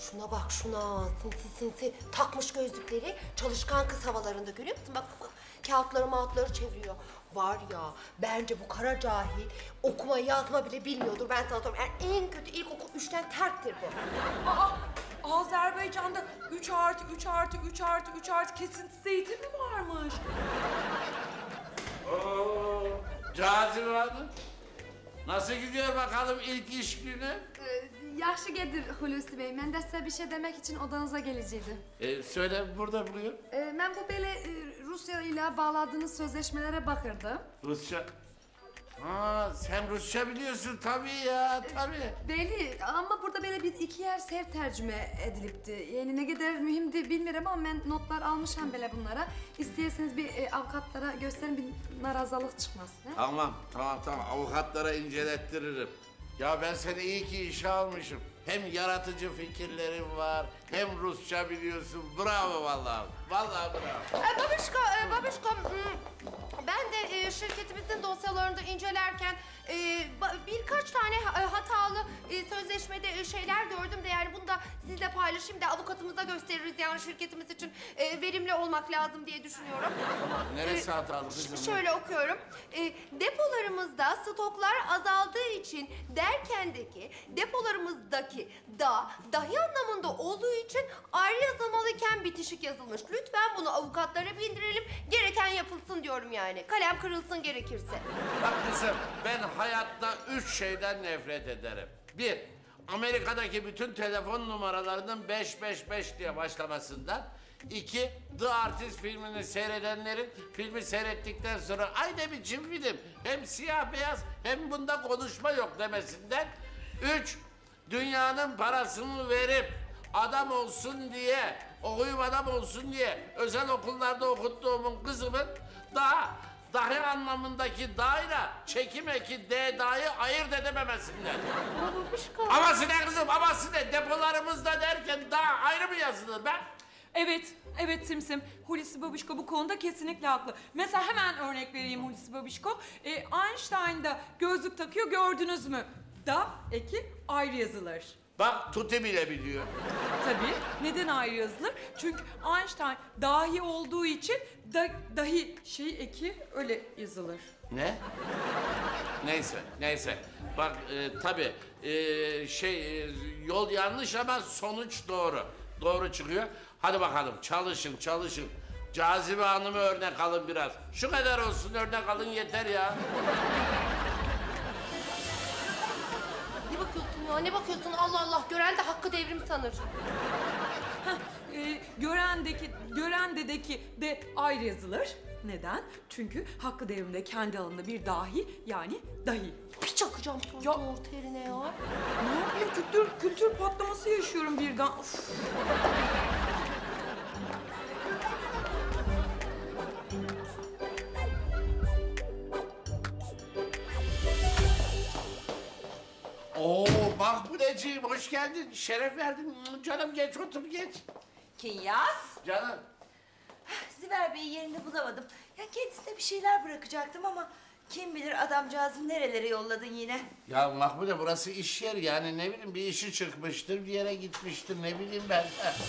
Şuna bak şuna, sinsi takmış gözlükleri, çalışkan kız havalarında görüyor musun? Bak kağıtları mağıtları çeviriyor. Var ya, bence bu kara cahil okuma yazma bile bilmiyordur. Ben sana söyleyeyim, yani en kötü ilkokul 3'ten terktir bu. Aa, Azerbaycan'da 3+3+3+3+3 kesintisiz eğitim mi varmış? Oo, Cazibe Hanım. Nasıl gidiyor bakalım ilk iş günü? Yaxşı gedir Hulusi Bey. Ben de size bir şey demek için odanıza geleceğim. Söyle burada buyur. Ben bu böyle Rusya ile bağladığınız sözleşmelere bakırdım. Rusça. Ha, sen Rusça biliyorsun tabii ya, tabii. Belli ama burada böyle bir iki yer sev tercüme edilipti. Yani ne kadar mühimdi bilmiyorum ama ben notlar almışım böyle bunlara. İsterseniz bir avukatlara gösterin, bir narazılık çıkmasın. Tamam, avukatlara incelettiririm. Ya ben seni iyi ki işe almışım. Hem yaratıcı fikirlerin var, hem Rusça biliyorsun. Bravo vallahi. Vallahi bravo. Babişko, ben de şirketimizin dosyalarında incelerken birkaç tane hatalı sözleşmede şeyler gördüm de yani bunu da sizle paylaşayım da avukatımıza gösteririz yani şirketimiz için verimli olmak lazım diye düşünüyorum. Neresi hatalı kızım? Şöyle okuyorum. Depolarımızda stoklar azaldığı için derkendeki depolarımızdaki dahi anlamında olduğu için ayrı yazılmalıyken bitişik yazılmış. Lütfen bunu avukatlara bildirelim. Gereken yapılsın diyorum yani. Kalem kırılsın gerekirse. Bak kızım, ben hayatta 3 şeyden nefret ederim. 1, Amerika'daki bütün telefon numaralarının 555 diye başlamasından. 2, The Artist filmini seyredenlerin filmi seyrettikten sonra ay ne biçim film, hem siyah beyaz hem bunda konuşma yok demesinden. 3, dünyanın parasını verip adam olsun diye, okuyup adam olsun diye özel okullarda okuttuğumun kızımın dahi anlamındaki dayla çekim eki da'yı ayırt edememesinden. Aması ne kızım, aması ne? Depolarımızda derken da ayrı mı yazılır be? Evet Simsim. Hulusi Babişko bu konuda kesinlikle haklı. Mesela hemen örnek vereyim Hulusi Babişko. Einstein'da gözlük takıyor, gördünüz mü? Da eki ayrı yazılır. Bak Tuti bile biliyor. Tabii. Neden ayrı yazılır? Çünkü Einstein dahi olduğu için dahi eki öyle yazılır. Ne? Neyse. Bak tabii yol yanlış ama sonuç doğru. Doğru çıkıyor. Hadi bakalım çalışın. Cazibe Hanım'ı örnek alın biraz. Şu kadar olsun örnek alın yeter ya. Ne bakıyorsun Allah Allah, gören de hakkı devrim sanır. Görendedeki de ayrı yazılır. Neden? Çünkü Hakkı Devrim'de kendi alanında bir dahi yani dahi. Bir çakacağım Ya. orta ya. Ne yapayım? Kültür patlaması yaşıyorum birden. Of. Oo Mahmudeciğim hoş geldin. Şeref verdin. Canım geç otur geç. Kinyas. Canım. Ziver Bey'i yerinde bulamadım. Ya kendisine bir şeyler bırakacaktım ama kim bilir adamcağızı nerelere yolladın yine. Ya Mahmude burası iş yeri yani ne bileyim bir işi çıkmıştır bir yere gitmiştir ne bileyim ben.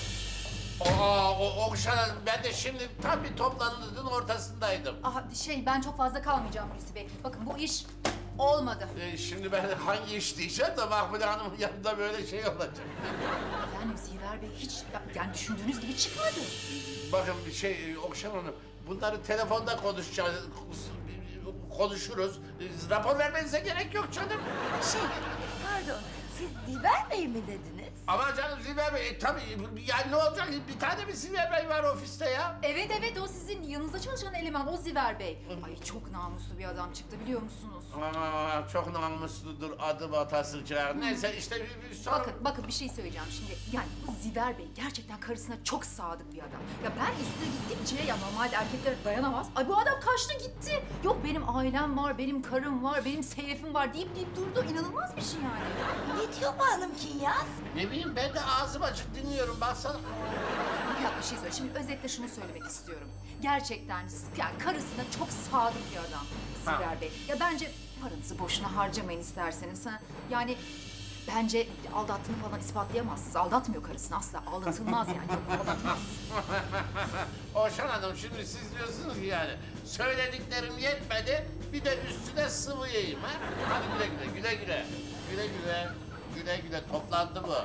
Okşan ben de şimdi tam bir toplantının ortasındaydım. Ben çok fazla kalmayacağım Hulusi Bey. Bakın bu iş olmadı. Şimdi ben hangi iş diyeceğim de Mahmude Hanım'ın yanında böyle şey olacak. Efendim Ziver Bey hiç yani düşündüğünüz gibi çıkmadı. Bakın Okşan Hanım bunları telefonda konuşuruz. Rapor vermenize gerek yok canım. Pardon, siz Ziver Bey mi dediniz? Ama canım Ziver Bey tabii yani ne olacak bir tane mi Ziver Bey var ofiste ya? Evet o sizin yanınızda çalışan eleman o Ziver Bey. Ay çok namuslu bir adam çıktı biliyor musunuz? Çok namusludur adı batasıca. Neyse işte sonra... Bakın bir şey söyleyeceğim şimdi. Yani bu Ziver Bey gerçekten karısına çok sadık bir adam. Ya ben üstüne gittikçe ya normalde erkekler dayanamaz. Ay bu adam kaçtı gitti. Yok benim ailem var, benim karım var, benim seyfim var deyip durdu. İnanılmaz bir şey yani. Ne diyor bu hanım Kinyas? Ne bileyim ben de ağzım açık dinliyorum baksana. Ya bir şey söyle. Şimdi özetle şunu söylemek istiyorum. Gerçekten yani karısına çok sadık bir adam Ziver Bey. Ya bence paranızı boşuna harcamayın isterseniz. Yani bence aldattığını falan ispatlayamazsınız. Aldatmıyor karısını asla. Aldatılmaz yani. Yok, aldatmaz. Oşan Hanım şimdi siz diyorsunuz ki yani söylediklerim yetmedi bir de üstüne sıvı yiyeyim ha. Hadi güle güle güle güle. Güle güle. Güle güle toplantı bu.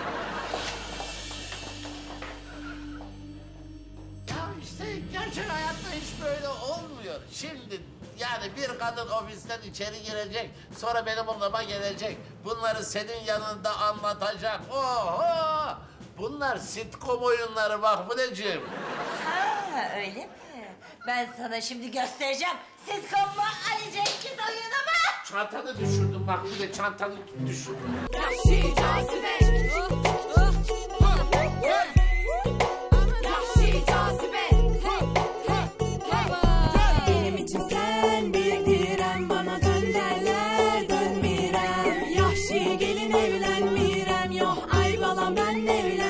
Ya işte gerçek hayatta hiç böyle olmuyor. Şimdi yani bir kadın ofisten içeri girecek, sonra benim odama gelecek. Bunları senin yanında anlatacak. Oho! Bunlar sitcom oyunları bak bu necim. Ha öyle mi? Ben sana şimdi göstereceğim. Sitcom mu Ali Cengiz oyunu mu? Çantanı düşürdüm bak bir de çantanı düşürdüm. Yahşi cazibe. Yahşi cazibe. Benim için sen bir direm, bana dön derler dönmirem. Yahşi gelin evlenmirem, yok ay balam ben evlen.